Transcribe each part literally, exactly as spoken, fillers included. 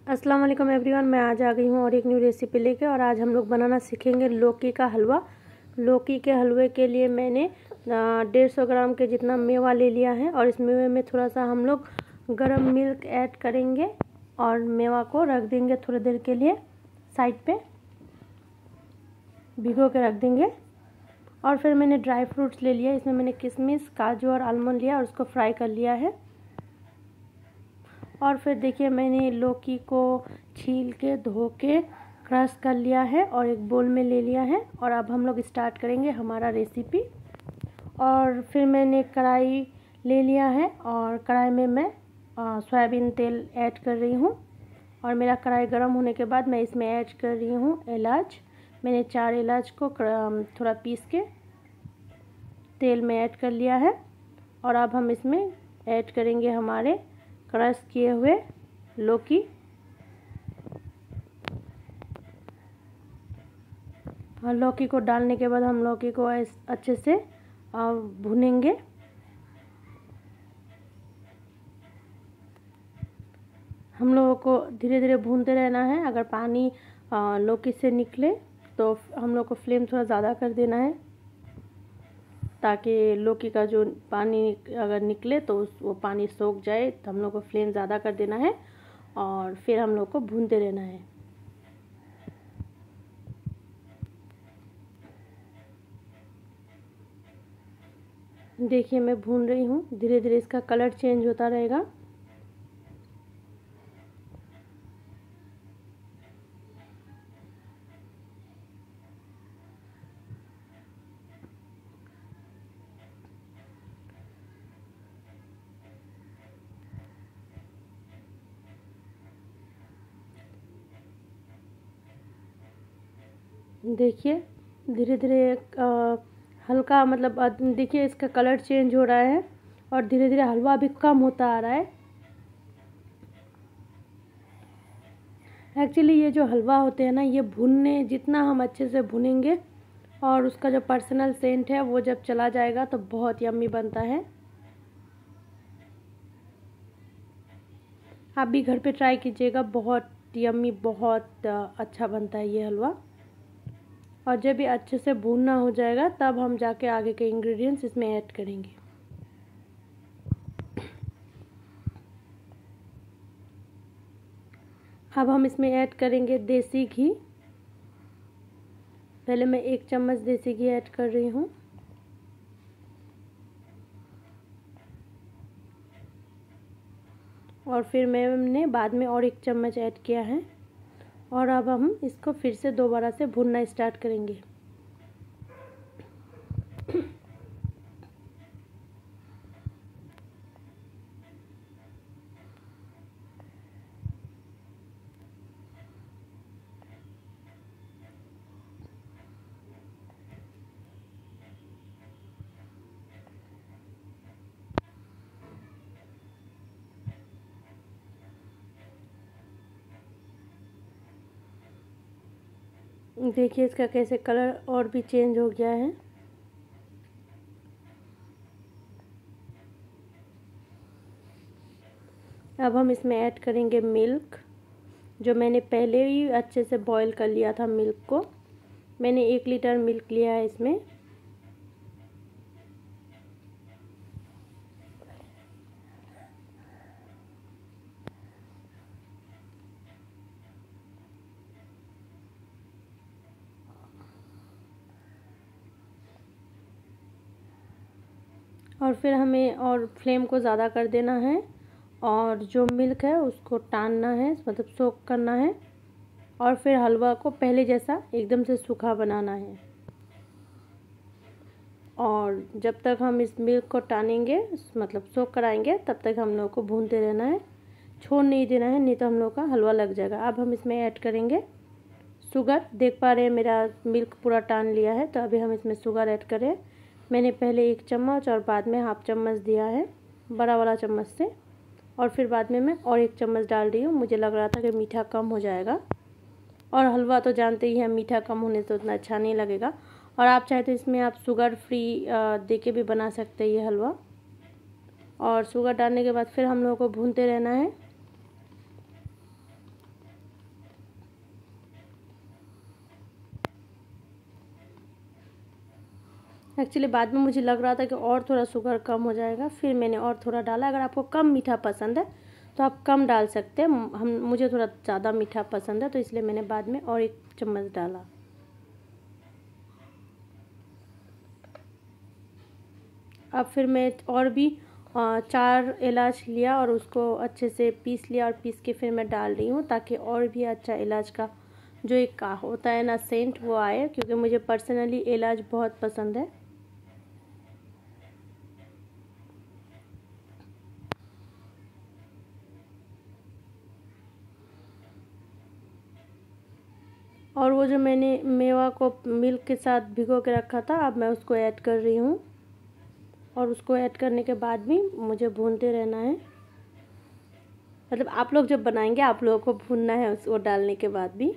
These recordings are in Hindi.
अस्सलाम वालेकुम एवरीवन, मैं आज आ गई हूँ और एक न्यू रेसिपी लेके। और आज हम लोग बनाना सीखेंगे लौकी का हलवा। लौकी के हलवे के लिए मैंने डेढ़ सौ ग्राम के जितना मेवा ले लिया है और इस मेवे में थोड़ा सा हम लोग गरम मिल्क ऐड करेंगे और मेवा को रख देंगे थोड़ी देर के लिए साइड पे भिगो के रख देंगे। और फिर मैंने ड्राई फ्रूट्स ले लिया, इसमें मैंने किशमिश, काजू और आलमंड लिया और उसको फ्राई कर लिया है। और फिर देखिए मैंने लौकी को छील के धो के क्रश कर लिया है और एक बोल में ले लिया है। और अब हम लोग स्टार्ट करेंगे हमारा रेसिपी। और फिर मैंने कढ़ाई ले लिया है और कढ़ाई में मैं सोयाबीन तेल ऐड कर रही हूँ। और मेरा कढ़ाई गर्म होने के बाद मैं इसमें ऐड कर रही हूँ इलाच। मैंने चार इलाच को थोड़ा पीस के तेल में ऐड कर लिया है। और अब हम इसमें ऐड करेंगे हमारे क्रश किए हुए लौकी। और लौकी को डालने के बाद हम लौकी को अच्छे से भूनेंगे। हम लोगों को धीरे धीरे भूनते रहना है। अगर पानी लौकी से निकले तो हम लोग को फ्लेम थोड़ा ज़्यादा कर देना है, ताकि लौकी का जो पानी अगर निकले तो वो पानी सोख जाए। तो हम लोग को फ्लेम ज़्यादा कर देना है और फिर हम लोग को भूनते रहना है। देखिए मैं भून रही हूँ, धीरे धीरे इसका कलर चेंज होता रहेगा। देखिए धीरे धीरे हल्का मतलब देखिए इसका कलर चेंज हो रहा है और धीरे धीरे हलवा भी कम होता आ रहा है। एक्चुअली ये जो हलवा होते हैं ना, ये भुनने जितना हम अच्छे से भुनेंगे और उसका जो पर्सनल सेंट है वो जब चला जाएगा तो बहुत यम्मी बनता है। आप भी घर पे ट्राई कीजिएगा, बहुत यम्मी, बहुत अच्छा बनता है ये हलवा। और जब भी अच्छे से भूनना हो जाएगा तब हम जाके आगे के इंग्रेडिएंट्स इसमें ऐड करेंगे। अब हम इसमें ऐड करेंगे देसी घी। पहले मैं एक चम्मच देसी घी ऐड कर रही हूँ। और फिर मैंने बाद में और एक चम्मच ऐड किया है। और अब हम इसको फिर से दोबारा से भूनना स्टार्ट करेंगे। देखिए इसका कैसे कलर और भी चेंज हो गया है। अब हम इसमें ऐड करेंगे मिल्क, जो मैंने पहले ही अच्छे से बॉईल कर लिया था। मिल्क को मैंने एक लीटर मिल्क लिया है इसमें। और फिर हमें और फ्लेम को ज़्यादा कर देना है और जो मिल्क है उसको टानना है, मतलब सोक करना है। और फिर हलवा को पहले जैसा एकदम से सूखा बनाना है। और जब तक हम इस मिल्क को टानेंगे, मतलब सोक कराएंगे, तब तक हम लोग को भूनते रहना है, छोड़ नहीं देना है, नहीं तो हम लोग का हलवा लग जाएगा। अब हम इसमें ऐड करेंगे शुगर। देख पा रहे हैं मेरा मिल्क पूरा टान लिया है, तो अभी हम इसमें शुगर ऐड करें। मैंने पहले एक चम्मच और बाद में हाफ चम्मच दिया है बड़ा वाला चम्मच से। और फिर बाद में मैं और एक चम्मच डाल रही हूँ। मुझे लग रहा था कि मीठा कम हो जाएगा, और हलवा तो जानते ही हैं मीठा कम होने से उतना अच्छा नहीं लगेगा। और आप चाहे तो इसमें आप शुगर फ्री दे के भी बना सकते हैं ये हलवा। और शुगर डालने के बाद फिर हम लोगों को भूनते रहना है। एक्चुअली बाद में मुझे लग रहा था कि और थोड़ा शुगर कम हो जाएगा, फिर मैंने और थोड़ा डाला। अगर आपको कम मीठा पसंद है तो आप कम डाल सकते हैं। हम मुझे थोड़ा ज़्यादा मीठा पसंद है तो इसलिए मैंने बाद में और एक चम्मच डाला। अब फिर मैं और भी चार इलायच लिया और उसको अच्छे से पीस लिया और पीस के फिर मैं डाल रही हूँ, ताकि और भी अच्छा इलायच का जो एक होता है ना सेंट वो आए, क्योंकि मुझे पर्सनली इलायच बहुत पसंद है। और वो जो मैंने मेवा को मिल्क के साथ भिगो के रखा था, अब मैं उसको ऐड कर रही हूँ और उसको ऐड करने के बाद भी मुझे भूनते रहना है। मतलब आप लोग जब बनाएंगे आप लोगों को भूनना है उसको डालने के बाद भी।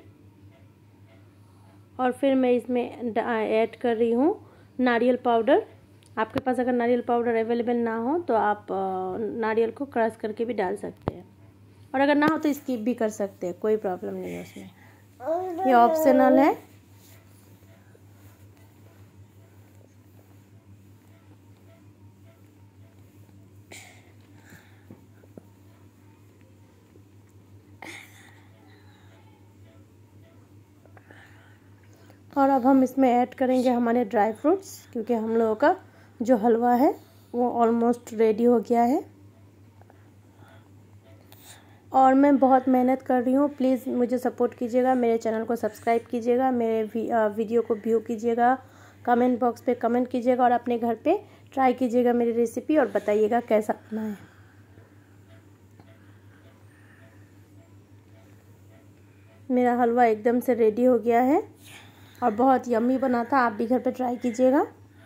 और फिर मैं इसमें ऐड कर रही हूँ नारियल पाउडर। आपके पास अगर नारियल पाउडर अवेलेबल ना हो तो आप नारियल को क्रश करके भी डाल सकते हैं, और अगर ना हो तो स्किप भी कर सकते हैं, कोई प्रॉब्लम नहीं है उसमें, ये ऑप्शनल है। और अब हम इसमें ऐड करेंगे हमारे ड्राई फ्रूट्स, क्योंकि हम लोगों का जो हलवा है वो ऑलमोस्ट रेडी हो गया है। और मैं बहुत मेहनत कर रही हूँ, प्लीज़ मुझे सपोर्ट कीजिएगा, मेरे चैनल को सब्सक्राइब कीजिएगा, मेरे वीडियो को व्यू कीजिएगा, कमेंट बॉक्स पे कमेंट कीजिएगा और अपने घर पे ट्राई कीजिएगा मेरी रेसिपी और बताइएगा कैसा बना है। मेरा हलवा एकदम से रेडी हो गया है और बहुत यम्मी बना था, आप भी घर पे ट्राई कीजिएगा।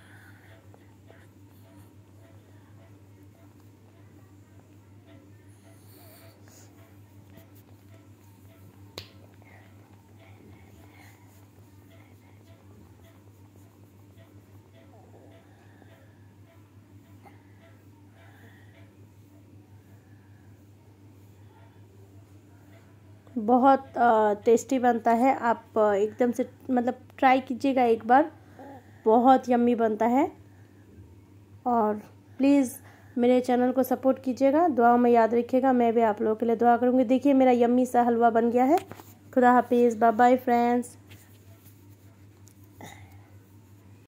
बहुत टेस्टी बनता है, आप एकदम से मतलब ट्राई कीजिएगा एक बार, बहुत यम्मी बनता है। और प्लीज़ मेरे चैनल को सपोर्ट कीजिएगा, दुआओं में याद रखिएगा, मैं भी आप लोगों के लिए दुआ करूँगी। देखिए मेरा यम्मी सा हलवा बन गया है। खुदा हाफिज़, बाय बाय फ्रेंड्स।